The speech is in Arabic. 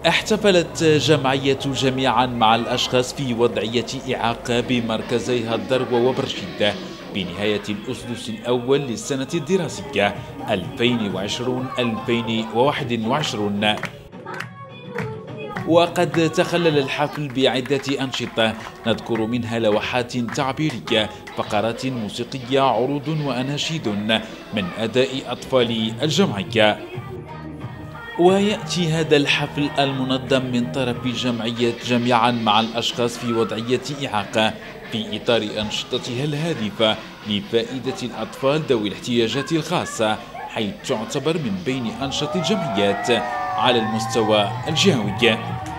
احتفلت جمعية جميعا مع الأشخاص في وضعية إعاقة بمركزيها الدروة وبرشيدة بنهاية الأسدس الأول للسنة الدراسية 2020-2021. وقد تخلل الحفل بعدة أنشطة نذكر منها لوحات تعبيرية، فقرات موسيقية، عروض وأناشيد من أداء أطفال الجمعية. ويأتي هذا الحفل المنظم من طرف جمعية جميعا مع الأشخاص في وضعية إعاقة في إطار أنشطتها الهادفة لفائدة الأطفال ذوي الاحتياجات الخاصة، حيث تعتبر من بين أنشط الجمعيات على المستوى الجهوي.